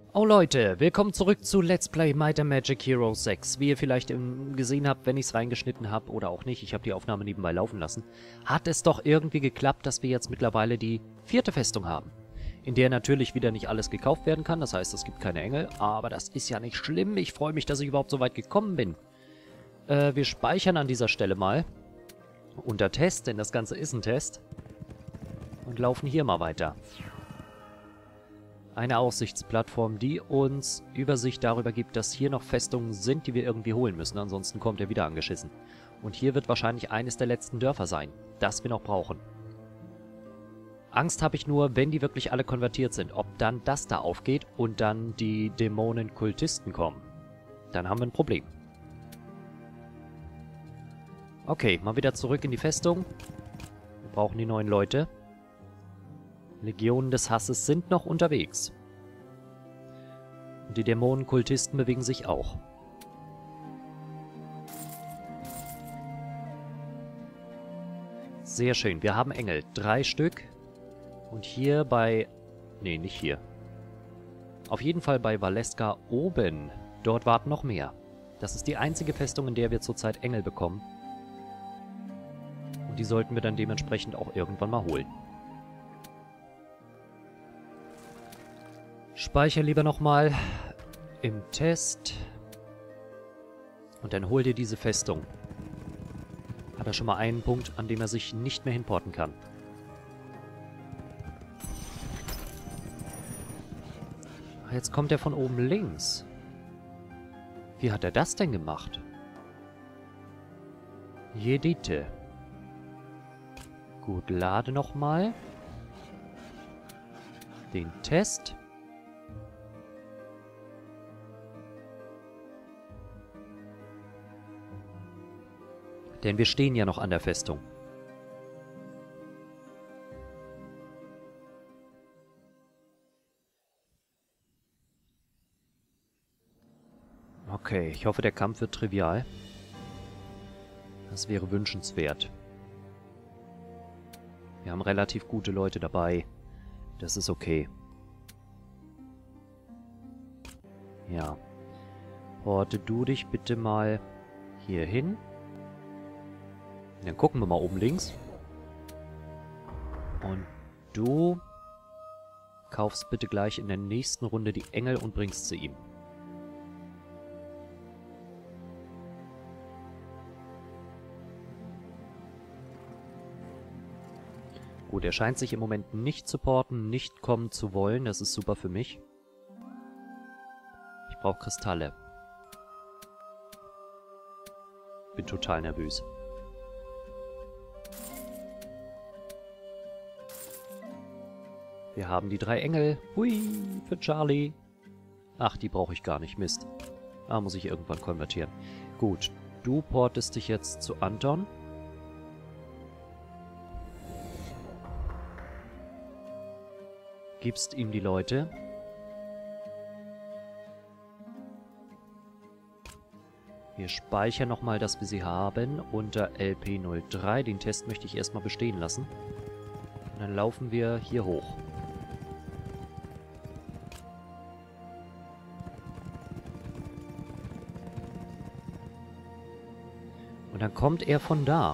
Oh Leute, willkommen zurück zu Let's Play Might and Magic Heroes 6. Wie ihr vielleicht gesehen habt, wenn ich es reingeschnitten habe oder auch nicht, ich habe die Aufnahme nebenbei laufen lassen, hat es doch irgendwie geklappt, dass wir jetzt mittlerweile die 4. Festung haben. In der natürlich wieder nicht alles gekauft werden kann, das heißt, es gibt keine Engel, aber das ist ja nicht schlimm. Ich freue mich, dass ich überhaupt so weit gekommen bin. Wir speichern an dieser Stelle mal unter Test, denn das Ganze ist ein Test, und laufen hier mal weiter. Eine Aussichtsplattform, die uns Übersicht darüber gibt, dass hier noch Festungen sind, die wir irgendwie holen müssen. Ansonsten kommt er wieder angeschissen. Und hier wird wahrscheinlich eines der letzten Dörfer sein, das wir noch brauchen. Angst habe ich nur, wenn die wirklich alle konvertiert sind, ob dann das da aufgeht und dann die Dämonen-Kultisten kommen. Dann haben wir ein Problem. Okay, mal wieder zurück in die Festung. Wir brauchen die neuen Leute. Legionen des Hasses sind noch unterwegs. Und die Dämonenkultisten bewegen sich auch. Sehr schön. Wir haben Engel. 3 Stück. Und hier bei... Nee, nicht hier. Auf jeden Fall bei Valeska oben. Dort warten noch mehr. Das ist die einzige Festung, in der wir zurzeit Engel bekommen. Und die sollten wir dann dementsprechend auch irgendwann mal holen. Speicher lieber nochmal im Test. Und dann hol dir diese Festung. Hat er schon mal einen Punkt, an dem er sich nicht mehr hinporten kann. Jetzt kommt er von oben links. Wie hat er das denn gemacht? Jedite. Gut, lade nochmal. Den Test. Denn wir stehen ja noch an der Festung. Okay, ich hoffe, der Kampf wird trivial. Das wäre wünschenswert. Wir haben relativ gute Leute dabei. Das ist okay. Ja. Porte du dich bitte mal hier hin. Dann gucken wir mal oben links. Und du kaufst bitte gleich in der nächsten Runde die Engel und bringst sie ihm. Gut, er scheint sich im Moment nicht zu porten, nicht kommen zu wollen. Das ist super für mich. Ich brauche Kristalle. Bin total nervös. Wir haben die 3 Engel. Hui, für Charlie. Ach, die brauche ich gar nicht. Mist. Da muss ich irgendwann konvertieren. Gut, du portest dich jetzt zu Anton. Gibst ihm die Leute. Wir speichern nochmal, dass wir sie haben unter LP03. Den Test möchte ich erstmal bestehen lassen. Und dann laufen wir hier hoch. Und dann kommt er von da.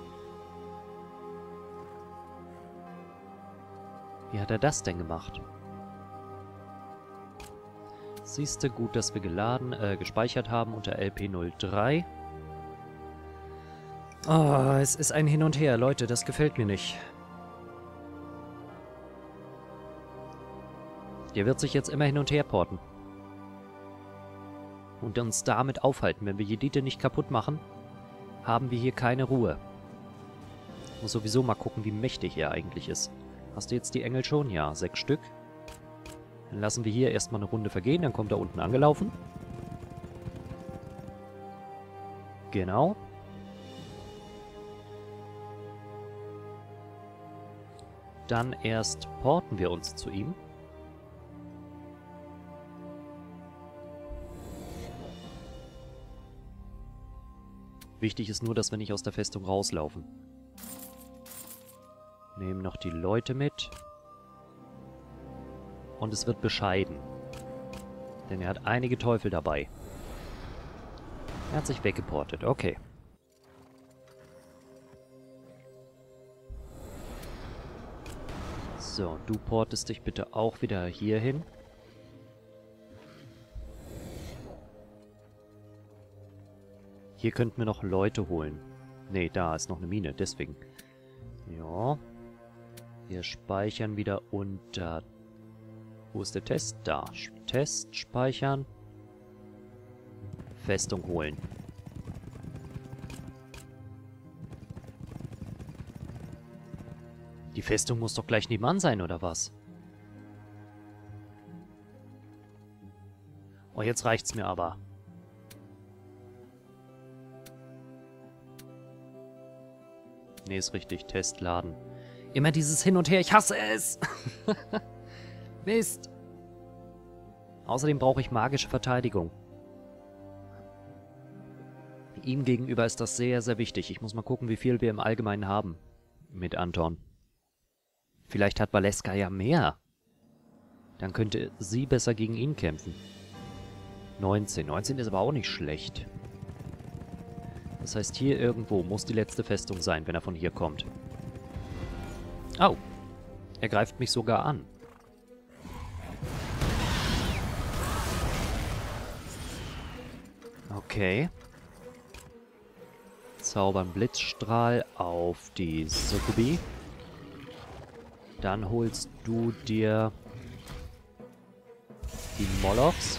Wie hat er das denn gemacht? Siehste, gut, dass wir gespeichert haben unter LP03. Oh, es ist ein Hin und Her, Leute, das gefällt mir nicht. Der wird sich jetzt immer hin und her porten. Und uns damit aufhalten. Wenn wir Jedite nicht kaputt machen, haben wir hier keine Ruhe. Ich muss sowieso mal gucken, wie mächtig er eigentlich ist. Hast du jetzt die Engel schon? Ja, 6 Stück. Dann lassen wir hier erstmal eine Runde vergehen, dann kommt er unten angelaufen. Genau. Dann erst porten wir uns zu ihm. Wichtig ist nur, dass wir nicht aus der Festung rauslaufen. Nehmen noch die Leute mit. Und es wird bescheiden. Denn er hat einige Teufel dabei. Er hat sich weggeportet. Okay. So, du portest dich bitte auch wieder hier hin. Hier könnten wir noch Leute holen. Ne, da ist noch eine Mine, deswegen. Ja. Wir speichern wieder unter... Wo ist der Test? Da. Test speichern. Festung holen. Die Festung muss doch gleich nebenan sein, oder was? Oh, jetzt reicht's mir aber. Nee, ist richtig. Test laden. Immer dieses Hin und Her. Ich hasse es! Mist! Außerdem brauche ich magische Verteidigung. Ihm gegenüber ist das sehr, sehr wichtig. Ich muss mal gucken, wie viel wir im Allgemeinen haben mit Anton. Vielleicht hat Valeska ja mehr. Dann könnte sie besser gegen ihn kämpfen. 19. 19 ist aber auch nicht schlecht. Das heißt, hier irgendwo muss die letzte Festung sein, wenn er von hier kommt. Oh. Er greift mich sogar an. Okay. Zaubern Blitzstrahl auf die Sukubi. Dann holst du dir die Molochs.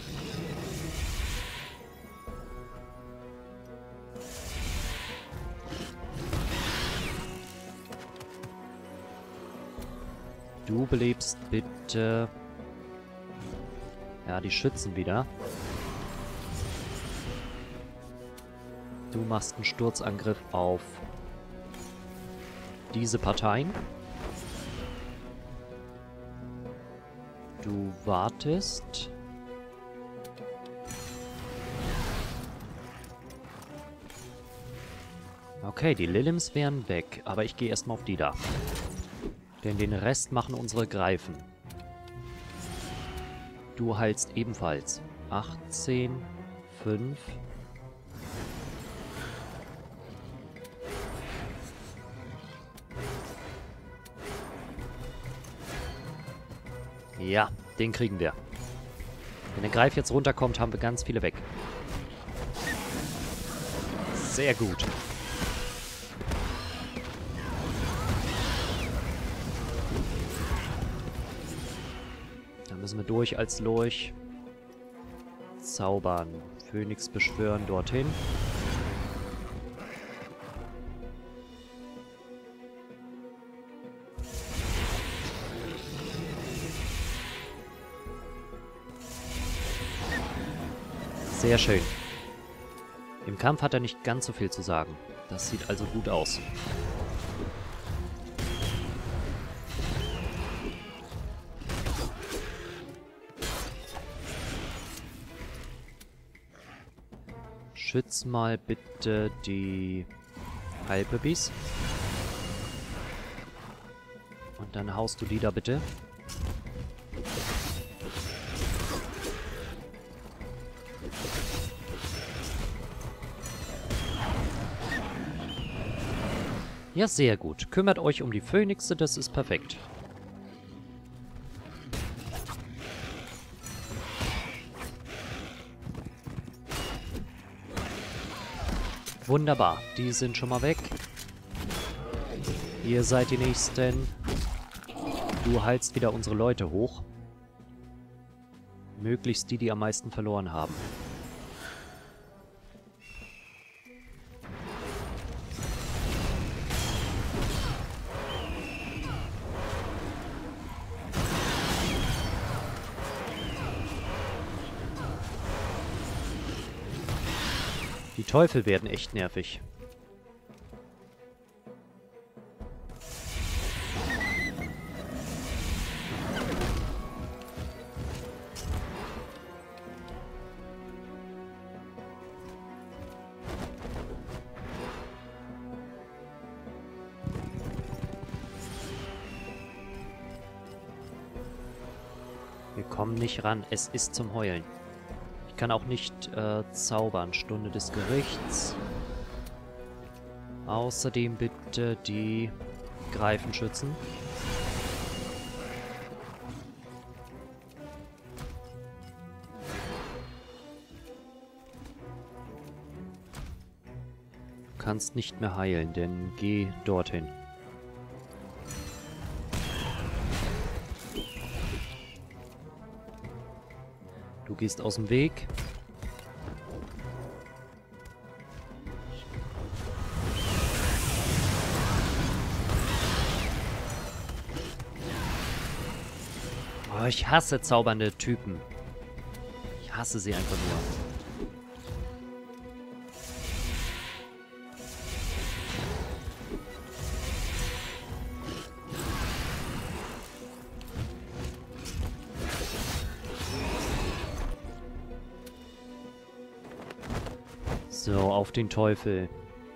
Du belebst bitte... Ja, die Schützen wieder. Du machst einen Sturzangriff auf diese Parteien. Du wartest. Okay, die Lilims wären weg, aber ich gehe erstmal auf die da. Denn den Rest machen unsere Greifen. Du heilst ebenfalls. 18, 5. Ja, den kriegen wir. Wenn der Greif jetzt runterkommt, haben wir ganz viele weg. Sehr gut. Da müssen wir durch als Lurch. Zaubern. Phönix beschwören dorthin. Sehr schön. Im Kampf hat er nicht ganz so viel zu sagen. Das sieht also gut aus. Schütz mal bitte die Heilbabys. Und dann haust du die da bitte. Ja, sehr gut. Kümmert euch um die Phönixe, das ist perfekt. Wunderbar, die sind schon mal weg. Ihr seid die Nächsten. Du heilst wieder unsere Leute hoch. Möglichst die, die am meisten verloren haben. Die Teufel werden echt nervig. Wir Komm nicht ran, es ist zum Heulen. Ich kann auch nicht zaubern. Stunde des Gerichts. Außerdem bitte die Greifenschützen. Du kannst nicht mehr heilen, denn geh dorthin. Du gehst aus dem Weg. Oh, ich hasse zaubernde Typen. Ich hasse sie einfach nur. So, auf den Teufel.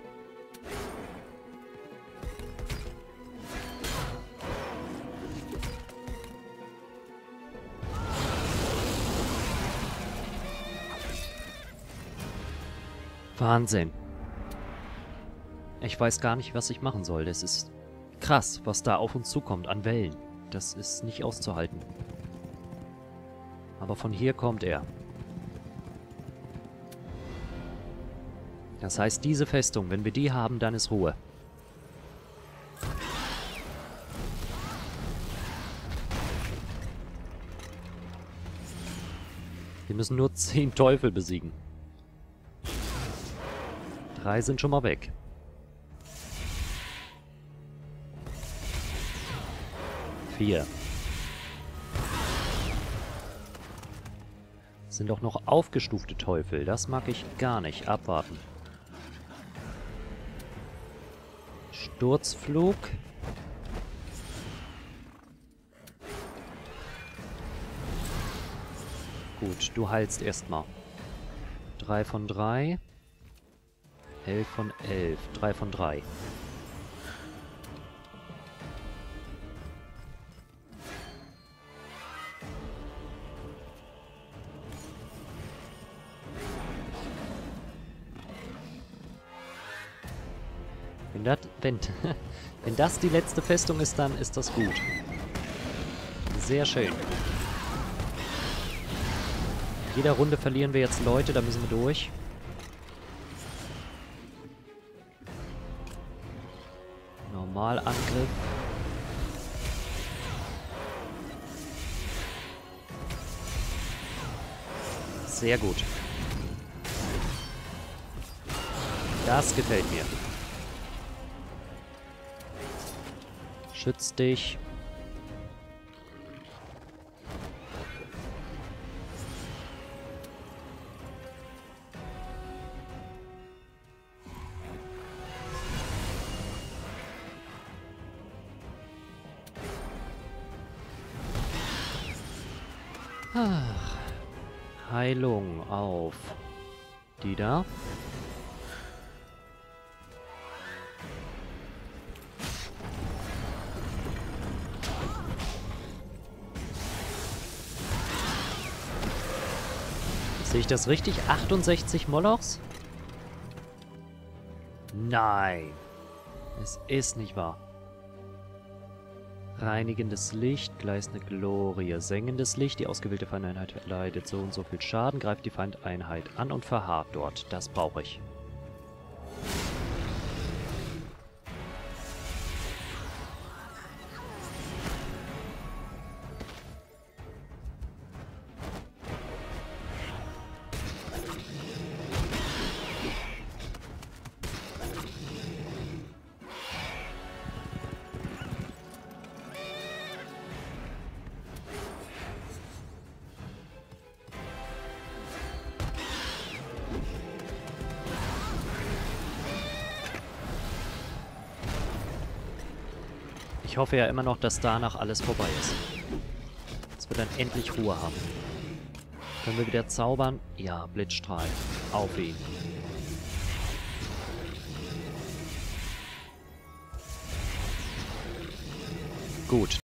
Wahnsinn. Ich weiß gar nicht, was ich machen soll. Das ist krass, was da auf uns zukommt an Wellen. Das ist nicht auszuhalten. Aber von hier kommt er. Das heißt, diese Festung, wenn wir die haben, dann ist Ruhe. Wir müssen nur 10 Teufel besiegen. 3 sind schon mal weg. Vier. Sind doch noch aufgestufte Teufel. Das mag ich gar nicht. Abwarten. Sturzflug. Gut, du heilst erstmal. 3 von 3. 11 von 11. 3 von 3. Wenn das die letzte Festung ist, dann ist das gut. Sehr schön. In jeder Runde verlieren wir jetzt Leute, da müssen wir durch. Normalangriff. Sehr gut. Das gefällt mir. Schütz dich. Ach. Heilung auf die da. Sehe ich das richtig? 68 Molochs? Nein. Es ist nicht wahr. Reinigendes Licht, gleißende Glorie. Sengendes Licht, die ausgewählte Feindeinheit leidet so und so viel Schaden, greift die Feindeinheit an und verharrt dort. Das brauche ich. Ich hoffe ja immer noch, dass danach alles vorbei ist. Dass wir dann endlich Ruhe haben. Können wir wieder zaubern? Ja, Blitzstrahl. Auf ihn. Gut.